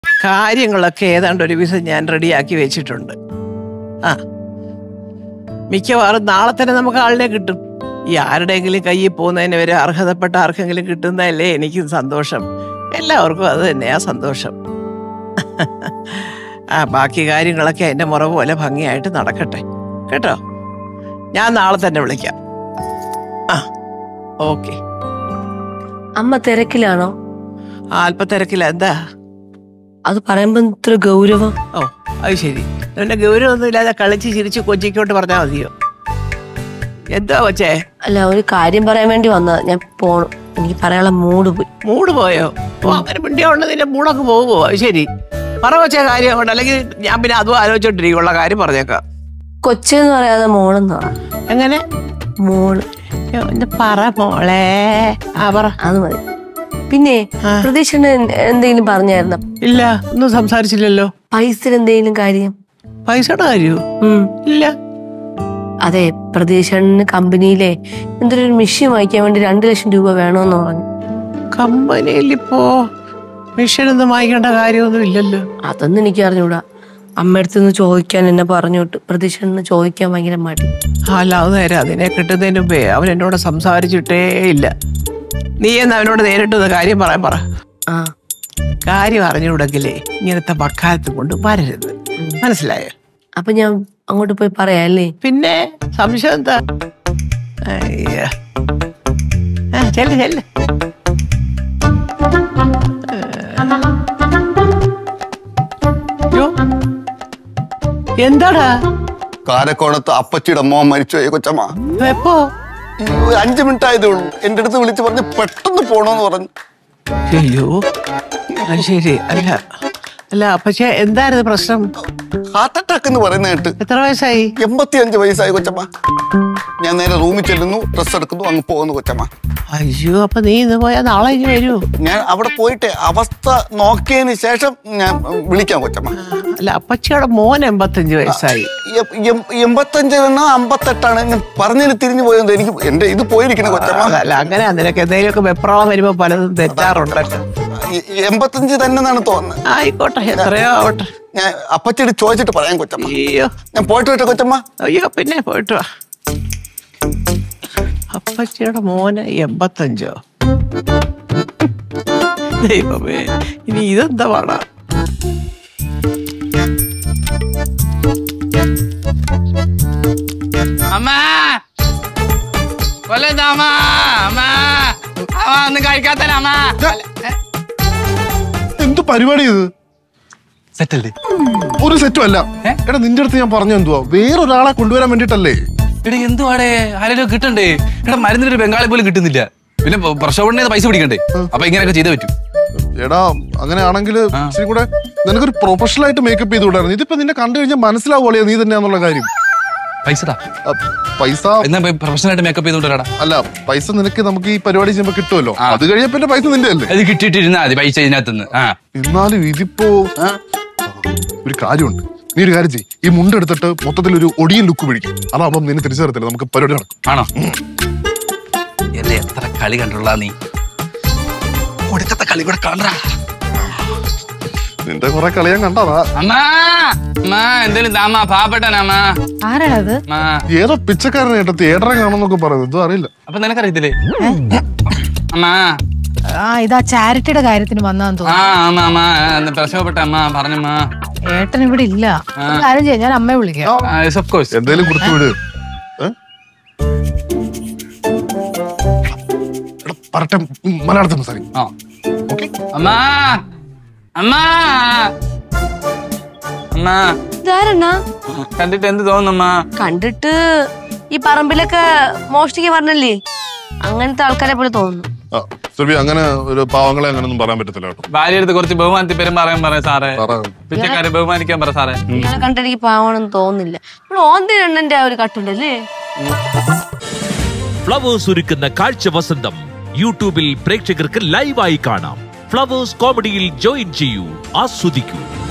കാര്യങ്ങളൊക്കെ ഏതാണ്ട് ഒരു വിധം ഞാൻ റെഡിയാക്കി വെച്ചിട്ടുണ്ട്. മിക്കവാറും നാളെ തന്നെ നമുക്ക് ആളിനെ കിട്ടും. ഈ ആരുടെയെങ്കിലും കയ്യിൽ പോകുന്നതിന് വരെ അർഹതപ്പെട്ട ആർക്കെങ്കിലും കിട്ടുന്നതല്ലേ എനിക്കും സന്തോഷം. എല്ലാവർക്കും അത് തന്നെയാ സന്തോഷം. ബാക്കി കാര്യങ്ങളൊക്കെ എൻ്റെ മുറ പോലെ ഭംഗിയായിട്ട് നടക്കട്ടെ കേട്ടോ. ഞാൻ നാളെ തന്നെ വിളിക്കാം. ഓക്കെ. അമ്മ തിരക്കിലാണോ? അല്പ തിരക്കില്ല. എന്താ അത് പറയുമ്പോ ഇത്ര ഗൗരവം? അത് ശരി. എന്നെ ഗൗരവൊന്നും ഇല്ലാതെ കളിച്ച് ചിരിച്ച് കൊച്ചിക്കോട്ട് പറഞ്ഞാൽ മതിയോ? എന്താ കൊച്ചേ? അല്ല, ഒരു കാര്യം പറയാൻ വേണ്ടി വന്നതാ. ഞാൻ പോണം, എനിക്ക് പറയാനുള്ള മൂഡ് പോയി. മൂഡ് പോയോ? അങ്ങനെ മിണ്ടിയോണ്ട് നിന്റെ മൂടൊക്കെ പോകുമോ? അത് ശരി. പറ കൊച്ചേ കാര്യം കൊണ്ട്, അല്ലെങ്കിൽ ഞാൻ പിന്നെ അതും ആലോചിച്ചോണ്ടിരിക്കുള്ള കാര്യം പറഞ്ഞേക്കാം. കൊച്ചെന്ന് പറയാതെ മോളെന്ന് പറ. എങ്ങനെ? മോള്. പറ മോളെ. പറ. അത് മതി. പിന്നെ പ്രതീക്ഷ എന്തെങ്കിലും പറഞ്ഞായിരുന്നോ? ഇല്ല, ഒന്നും സംസാരിച്ചില്ലല്ലോ. പൈസ എന്തെങ്കിലും കാര്യം? പൈസയുടെ കാര്യമോ? ഇല്ല. അതെ, പ്രതീക്ഷന് കമ്പനിയിലെ എന്തൊരു മെഷീൻ വാങ്ങിക്കാൻ വേണ്ടി 2 ലക്ഷം രൂപ വേണമെന്ന് പറഞ്ഞു. കമ്പനിയിൽ ഇപ്പോ മെഷീൻ ഒന്നും വാങ്ങിക്കേണ്ട കാര്യമൊന്നും ഇല്ലല്ലോ. അതൊന്നും എനിക്ക് അറിഞ്ഞൂടാ. അമ്മയടുത്തുനിന്ന് ചോദിക്കാൻ എന്നെ പറഞ്ഞോട്ട് പ്രതീക്ഷന് ചോദിക്കാൻ ഭയങ്കര മടി. അല്ല, അത് നേരെ. അതിനെ കിട്ടുന്നതിന് മുമ്പേ അവൻ എന്നോട് സംസാരിച്ചിട്ടേ ഇല്ല. നീ എന്ന് അവനോട് നേരിട്ട് കാര്യം പറയാൻ പറ. കാര്യം അറിഞ്ഞുകൂടെങ്കിലേ ഇങ്ങനത്തെ വക്കാലത്ത് കൊണ്ട് വരരുത്. മനസ്സിലായോ? അപ്പൊ ഞാൻ അങ്ങോട്ട് പോയി പറയാല്ലേ? പിന്നെ സംശയം എന്താ? അയ്യ, ചെല്ല് ചെല്ല്. എന്താടാ? കാരക്കോണത്ത് അപ്പച്ചിയുടെ മോൻ മരിച്ചുപോയി കൊച്ചമ്മ. എപ്പോ? 5 മിനിറ്റ് ആയതേ ഉള്ളൂ. എന്റെ അടുത്ത് വിളിച്ച് പറഞ്ഞ് പെട്ടെന്ന് പോണോന്ന് പറഞ്ഞു. അയ്യോ, ശരി. അല്ല പക്ഷെ എന്തായിരുന്നു പ്രശ്നം? ഹാർട്ട് അറ്റാക്ക് എന്ന് പറയുന്ന കേട്ട്. എത്ര വയസ്സായി? 85 വയസ്സായി കൊച്ചമ്മ. ഞാൻ നേരെ റൂമിൽ ചെല്ലുന്നു, ഡ്രസ് എടുക്കുന്നു, അങ്ങ് പോകുന്നു കൊച്ചമ്മ. അയ്യോ, അപ്പൊ നീ ഇന്ന് പോയാൽ നാളെ ഇനി വരൂ? ഞാൻ അവിടെ പോയിട്ട് അവസ്ഥ നോക്കിയതിന് ശേഷം ഞാൻ വിളിക്കാം കൊച്ചമ്മ. അല്ല, അപ്പച്ചിയുടെ മോൻ 85 വയസ്സായി. 85 58 ഞാൻ പറഞ്ഞതിന് തിരിഞ്ഞു പോയത്. എനിക്ക് എന്റെ ഇത് പോയിരിക്കണ കൊച്ചമ്മ. അല്ല, അങ്ങനെ നിനക്ക് എന്തെങ്കിലുമൊക്കെ വെപ്രാളം വരുമ്പോ പലതും തെറ്റാറുണ്ടല്ലോ. 85 തന്നെ എന്നാണ് തോന്നുന്നത്. ആയിക്കോട്ടെ, എത്രയോ ആവട്ടെ. ഞാൻ അപ്പച്ചിയോട് ചോദിച്ചിട്ട് പറയാം കൊച്ചമ്മ. അയ്യോ, ഞാൻ പോയിട്ട് വരട്ടെ കൊച്ചമ്മ. അയ്യോ, പിന്നെ പോയിട്ട് വാ. അപ്പച്ചിയുടെ മോന് 85. ദൈവമേ, ഇനി ഇതെന്താ പാടാ? അമ്മ ഒന്നും കഴിക്കാത്ത എന്ത് പരിപാടി ഇത്? സെറ്റല്ലേ? ഒരു സെറ്റും അല്ല. എടാ, നിന്റെ അടുത്ത് ഞാൻ പറഞ്ഞു എന്തുവാ, വേറൊരാളെ കൊണ്ടുവരാൻ വേണ്ടിട്ടല്ലേ? എടാ, എന്തുവാടേ? ആരെങ്കിലും കിട്ടണ്ടേ? എടാ, മരുന്നിനൊരു ബംഗാളി പോലും കിട്ടുന്നില്ല. പിന്നെ പ്രസവണ്ണ പൈസ പിടിക്കണ്ടേ? അപ്പൊ ഇങ്ങനെയൊക്കെ ചെയ്തേ പറ്റും. എടാ, അങ്ങനെയാണെങ്കിൽ ഇച്ചിരി കൂടെ നിനക്കൊരു പ്രൊഫഷണൽ ആയിട്ട് മേക്കപ്പ് ചെയ്ത് വിടായിരുന്നു. ഇതിപ്പോ നിന്നെ കണ്ടു കഴിഞ്ഞാൽ മനസ്സിലാവുകയോ നീ തന്നെയാന്നുള്ള കാര്യം. പൈസ എന്നാ പ്രൊഫഷണൽ ആയിട്ട് മേക്കപ്പ് ചെയ്തോണ്ടാ? അല്ല, പൈസ നിനക്ക് നമുക്ക് ഈ പരിപാടി ചെയ്യുമ്പോ കിട്ടുമല്ലോ. അത് കഴിഞ്ഞ പൈസ നിന്റെ അല്ലേ? അത് കിട്ടിയിട്ടിരുന്നാ മതി പൈസ ഇതിനകത്തുനിന്ന്. എന്നാലും ഇതിപ്പോ ഒരു കാര്യമുണ്ട്. നീ ഒരു കാര്യം ചെയ്യ്, ഈ മുണ്ടെടുത്തിട്ട് മൊത്തത്തിൽ ഒരു ഒടിയൻ ലുക്ക് പിടിക്കും. അതാവുമ്പം നിന്നെ തിരിച്ചു തരത്തില്ല, നമുക്ക് പരിപാടി നടക്കും. ആണോ? എന്നെ എത്ര കളി കണ്ടുള്ള നീ? ഒടുക്കത്തെ കളി കൂടെ കാണാ. നിന്റെ കുറെ കളിയാൻ കണ്ടതാ. എന്തേലും താമ പാവപ്പെട്ടനാ. ആരാണത്? ഏതോ പിച്ചക്കാരനെ കേട്ടത് ഏടറെ കാണുന്നൊക്കെ പറയുന്നത്. ഇതും അറിയില്ല. അപ്പൊ നിനക്കറിയത്തില്ലേ? അമ്മാ, ഇതാ ചാരിറ്റിയുടെ കാര്യത്തിന് വന്നാന്ന് തോന്നുന്നു. പ്രസവപ്പെട്ട അമ്മ പറഞ്ഞമ്മ. ഏട്ടൻ ഇവിടെ ഇല്ല. കാര്യം ചെയ്യാം, ഞാൻ അമ്മയെ വിളിക്കാം. എന്തേലും കൊടുത്തു വിട്. പറട്ടെ, മലയാളത്തിൽ സംസാരിക്കും. അമ്മാ, അമ്മാ, അമ്മാ. കണ്ടിട്ട് എന്ത് തോന്നുന്നമ്മ? കണ്ടിട്ട് ഈ പറമ്പിലൊക്കെ മോഷ്ടിക്കാൻ പറഞ്ഞല്ലേ, അങ്ങനത്തെ ആൾക്കാരെ പോലെ തോന്നുന്നു. അങ്ങനെ ഒരു പാവങ്ങളെ അങ്ങനൊന്നും പറയാൻ പറ്റത്തില്ല കേട്ടോ. ഭാര്യ അടുത്ത് കുറച്ച് ബഹുമാനത്തിൽ പെരുമാറാൻ പറയാം സാറേ. പിച്ചക്കാരെ ബഹുമാനിക്കാൻ പറ സാറേ. ഇയാളെ കണ്ടിട്ട് എനിക്ക് പാവണെന്ന് തോന്നുന്നില്ല. ഓന്തിരണ്ണന്റെ ആ ഒരു കട്ടുണ്ടല്ലേ. ഫ്ലവേഴ്സ് ഒരുക്കുന്ന കാഴ്ച വസന്തം യൂട്യൂബിൽ പ്രേക്ഷകർക്ക് ലൈവായി കാണാം. ഫ്ലവേഴ്സ് കോമഡിയിൽ ജോയിൻ ചെയ്യൂ, ആസ്വദിക്കൂ.